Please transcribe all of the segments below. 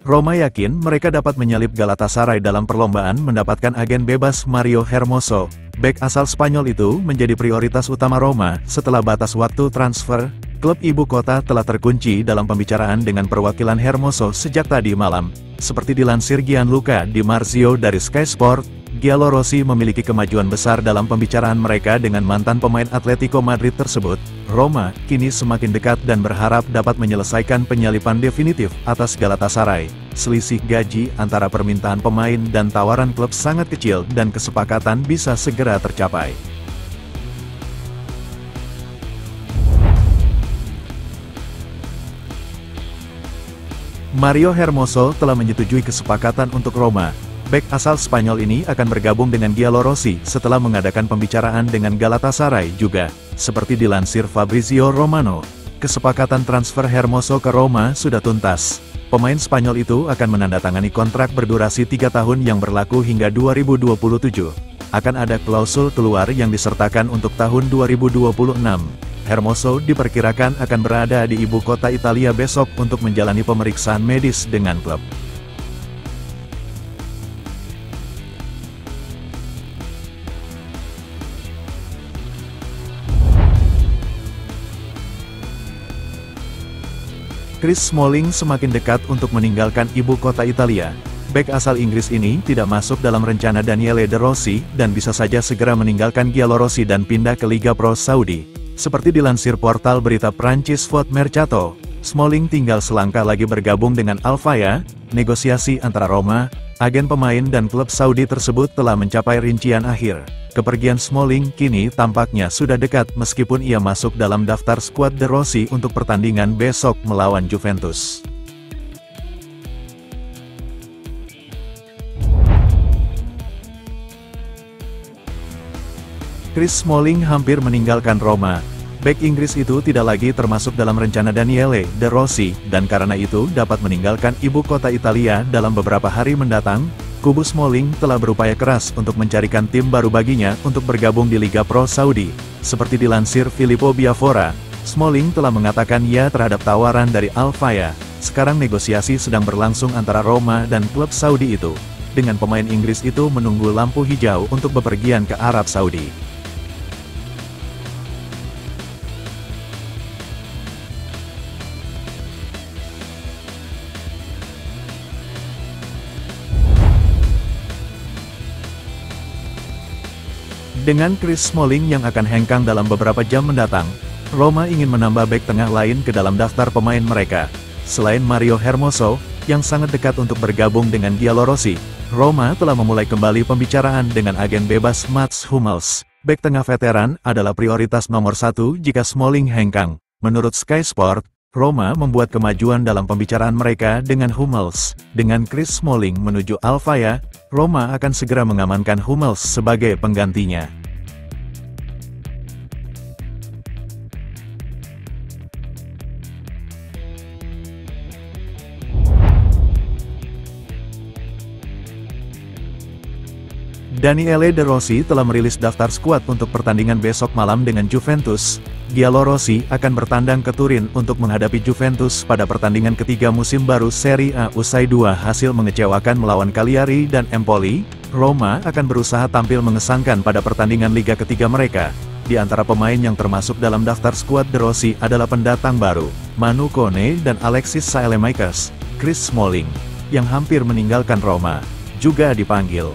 Roma yakin mereka dapat menyalip Galatasaray dalam perlombaan mendapatkan agen bebas Mario Hermoso. Bek asal Spanyol itu menjadi prioritas utama Roma setelah batas waktu transfer. Klub ibu kota telah terkunci dalam pembicaraan dengan perwakilan Hermoso sejak tadi malam. Seperti dilansir Gianluca Di Marzio dari Sky Sport, Giallorossi memiliki kemajuan besar dalam pembicaraan mereka dengan mantan pemain Atletico Madrid tersebut. Roma kini semakin dekat dan berharap dapat menyelesaikan penyalipan definitif atas Galatasaray. Selisih gaji antara permintaan pemain dan tawaran klub sangat kecil dan kesepakatan bisa segera tercapai. Mario Hermoso telah menyetujui kesepakatan untuk Roma. Bek asal Spanyol ini akan bergabung dengan Giallorossi setelah mengadakan pembicaraan dengan Galatasaray juga. Seperti dilansir Fabrizio Romano, kesepakatan transfer Hermoso ke Roma sudah tuntas. Pemain Spanyol itu akan menandatangani kontrak berdurasi 3 tahun yang berlaku hingga 2027. Akan ada klausul keluar yang disertakan untuk tahun 2026. Hermoso diperkirakan akan berada di ibu kota Italia besok untuk menjalani pemeriksaan medis dengan klub. Chris Smalling semakin dekat untuk meninggalkan ibu kota Italia. Bek asal Inggris ini tidak masuk dalam rencana Daniele De Rossi dan bisa saja segera meninggalkan Giallorossi dan pindah ke Liga Pro Saudi. Seperti dilansir portal berita Prancis Foot Mercato, Smalling tinggal selangkah lagi bergabung dengan Al Fayha. Negosiasi antara Roma, agen pemain dan klub Saudi tersebut telah mencapai rincian akhir. Kepergian Smalling kini tampaknya sudah dekat meskipun ia masuk dalam daftar skuad De Rossi untuk pertandingan besok melawan Juventus. Chris Smalling hampir meninggalkan Roma. Bek Inggris itu tidak lagi termasuk dalam rencana Daniele De Rossi, dan karena itu dapat meninggalkan ibu kota Italia dalam beberapa hari mendatang. Kubu Smalling telah berupaya keras untuk mencarikan tim baru baginya untuk bergabung di Liga Pro Saudi. Seperti dilansir Filippo Biafora, Smalling telah mengatakan ya terhadap tawaran dari Al Fayha. Sekarang negosiasi sedang berlangsung antara Roma dan klub Saudi itu, dengan pemain Inggris itu menunggu lampu hijau untuk bepergian ke Arab Saudi. Dengan Chris Smalling yang akan hengkang dalam beberapa jam mendatang, Roma ingin menambah bek tengah lain ke dalam daftar pemain mereka. Selain Mario Hermoso, yang sangat dekat untuk bergabung dengan Giallorossi, Roma telah memulai kembali pembicaraan dengan agen bebas Mats Hummels. Bek tengah veteran adalah prioritas nomor 1 jika Smalling hengkang. Menurut Sky Sport, Roma membuat kemajuan dalam pembicaraan mereka dengan Hummels. Dengan Chris Smalling menuju Al Fayha, Roma akan segera mengamankan Hummels sebagai penggantinya. Daniele De Rossi telah merilis daftar skuad untuk pertandingan besok malam dengan Juventus. Giallorossi akan bertandang ke Turin untuk menghadapi Juventus pada pertandingan ketiga musim baru Serie A usai 2 hasil mengecewakan melawan Cagliari dan Empoli. Roma akan berusaha tampil mengesankan pada pertandingan liga ketiga mereka. Di antara pemain yang termasuk dalam daftar skuad De Rossi adalah pendatang baru, Manu Kone dan Alexis Saelemaekers. Chris Smalling, yang hampir meninggalkan Roma, juga dipanggil.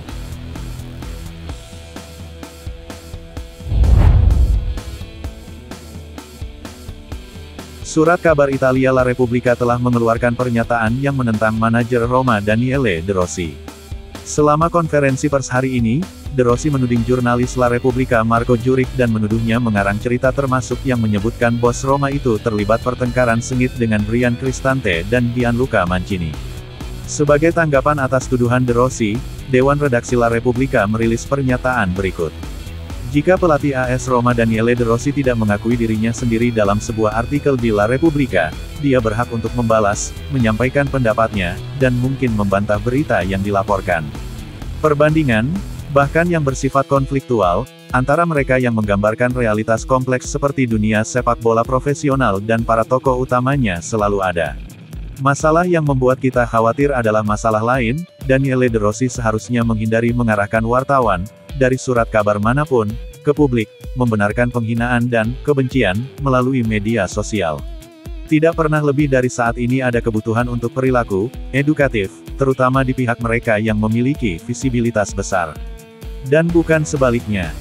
Surat kabar Italia La Repubblica telah mengeluarkan pernyataan yang menentang manajer Roma Daniele De Rossi. Selama konferensi pers hari ini, De Rossi menuding jurnalis La Repubblica Marco Juric dan menuduhnya mengarang cerita termasuk yang menyebutkan bos Roma itu terlibat pertengkaran sengit dengan Brian Cristante dan Gianluca Mancini. Sebagai tanggapan atas tuduhan De Rossi, Dewan Redaksi La Repubblica merilis pernyataan berikut. Jika pelatih AS Roma Daniele De Rossi tidak mengakui dirinya sendiri dalam sebuah artikel di La Repubblica, dia berhak untuk membalas, menyampaikan pendapatnya, dan mungkin membantah berita yang dilaporkan. Perbandingan, bahkan yang bersifat konfliktual, antara mereka yang menggambarkan realitas kompleks seperti dunia sepak bola profesional dan para tokoh utamanya selalu ada. Masalah yang membuat kita khawatir adalah masalah lain. Daniele De Rossi seharusnya menghindari mengarahkan wartawan, dari surat kabar manapun, ke publik, membenarkan penghinaan dan kebencian melalui media sosial. Tidak pernah lebih dari saat ini ada kebutuhan untuk perilaku edukatif, terutama di pihak mereka yang memiliki visibilitas besar. Dan bukan sebaliknya.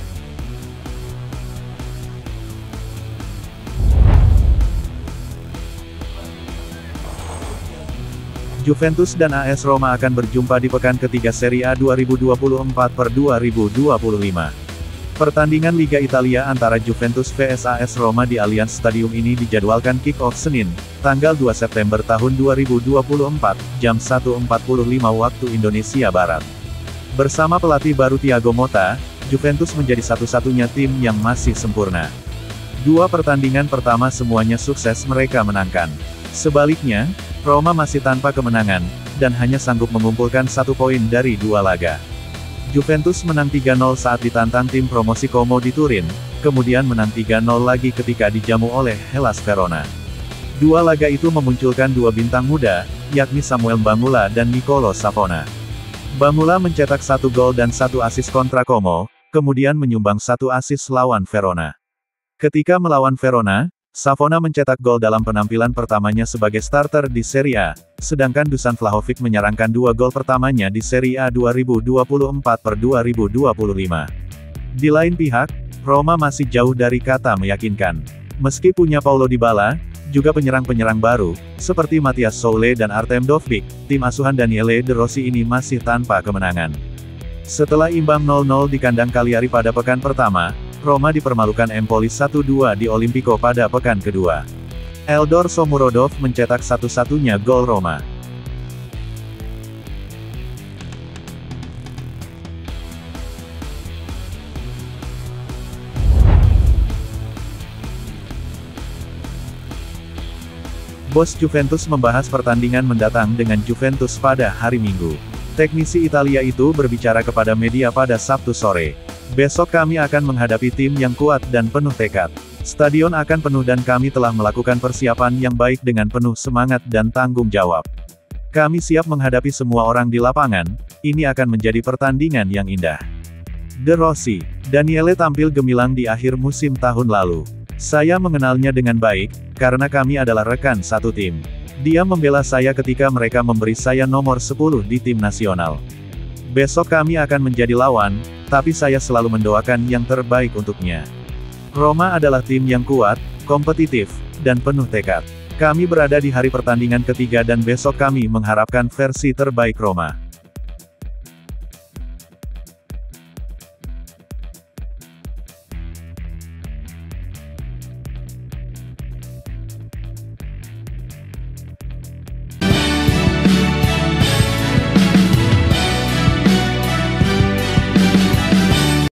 Juventus dan AS Roma akan berjumpa di pekan ketiga Serie A 2024/2025. Pertandingan Liga Italia antara Juventus vs AS Roma di Allianz Stadium ini dijadwalkan kick-off Senin, tanggal 2 September tahun 2024, jam 1.45 waktu Indonesia Barat. Bersama pelatih baru Thiago Motta, Juventus menjadi satu-satunya tim yang masih sempurna. Dua pertandingan pertama semuanya sukses mereka menangkan. Sebaliknya, Roma masih tanpa kemenangan, dan hanya sanggup mengumpulkan 1 poin dari 2 laga. Juventus menang 3-0 saat ditantang tim promosi Como di Turin, kemudian menang 3-0 lagi ketika dijamu oleh Hellas Verona. Dua laga itu memunculkan dua bintang muda, yakni Samuel Mbamula dan Nicolo Savona. Mbamula mencetak 1 gol dan 1 assist kontra Como, kemudian menyumbang 1 assist lawan Verona. Ketika melawan Verona, Savona mencetak gol dalam penampilan pertamanya sebagai starter di Serie A, sedangkan Dusan Vlahovic menyerangkan 2 gol pertamanya di Serie A 2024/2025. Di lain pihak, Roma masih jauh dari kata meyakinkan. Meski punya Paulo Dybala, juga penyerang-penyerang baru, seperti Matthias Soule dan Artem Dovbyk, tim asuhan Daniele De Rossi ini masih tanpa kemenangan. Setelah imbang 0-0 di kandang Cagliari pada pekan pertama, Roma dipermalukan Empoli 1-2 di Olimpico pada pekan kedua. Eldor Shomurodov mencetak satu-satunya gol Roma. Bos Juventus membahas pertandingan mendatang dengan Juventus pada hari Minggu. Teknisi Italia itu berbicara kepada media pada Sabtu sore. Besok kami akan menghadapi tim yang kuat dan penuh tekad. Stadion akan penuh dan kami telah melakukan persiapan yang baik dengan penuh semangat dan tanggung jawab. Kami siap menghadapi semua orang di lapangan, ini akan menjadi pertandingan yang indah. De Rossi, Daniele tampil gemilang di akhir musim tahun lalu. Saya mengenalnya dengan baik, karena kami adalah rekan satu tim. Dia membela saya ketika mereka memberi saya nomor 10 di tim nasional. Besok kami akan menjadi lawan, tapi saya selalu mendoakan yang terbaik untuknya. Roma adalah tim yang kuat, kompetitif, dan penuh tekad. Kami berada di hari pertandingan ketiga dan besok kami mengharapkan versi terbaik Roma.